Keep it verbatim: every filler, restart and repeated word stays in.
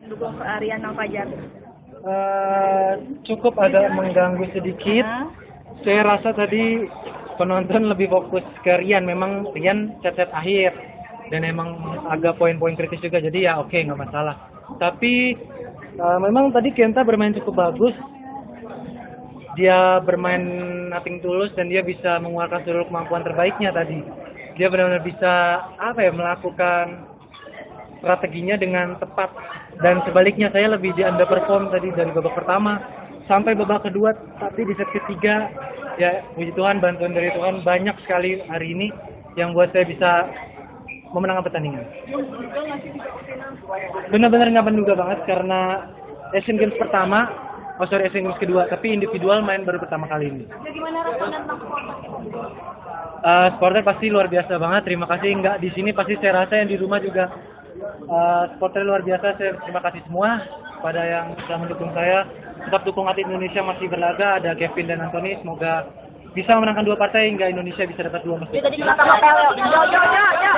dukung Rian sama Fajar? Uh, cukup agak mengganggu sedikit. Uh. Saya rasa tadi penonton lebih fokus ke Rian. Memang Rian set-set akhir dan emang agak poin-poin kritis juga. Jadi ya oke, okay, nggak masalah. Tapi uh, memang tadi Kenta bermain cukup bagus. Dia bermain nothing tulus dan dia bisa mengeluarkan seluruh kemampuan terbaiknya tadi. Dia benar-benar bisa apa ya melakukan strateginya dengan tepat. Dan sebaliknya saya lebih di underperform tadi dari babak pertama sampai babak kedua. Tapi di set ketiga ya puji Tuhan, bantuan dari Tuhan banyak sekali hari ini yang buat saya bisa memenangkan pertandingan. Benar-benar nggak menduga banget karena Asian Games pertama. Oh sorry, Asian Games kedua, tapi individual main baru pertama kali ini. Ya, gimana respon tentang supporter? Uh, supporter pasti luar biasa banget. Terima kasih, nggak di sini pasti saya rasa yang di rumah juga uh, supporter luar biasa. Saya terima kasih semua pada yang sudah mendukung saya. Tetap dukung atlet Indonesia masih berlaga. Ada Kevin dan Anthony. Semoga bisa memenangkan dua partai hingga Indonesia bisa dapat dua emas. Tadi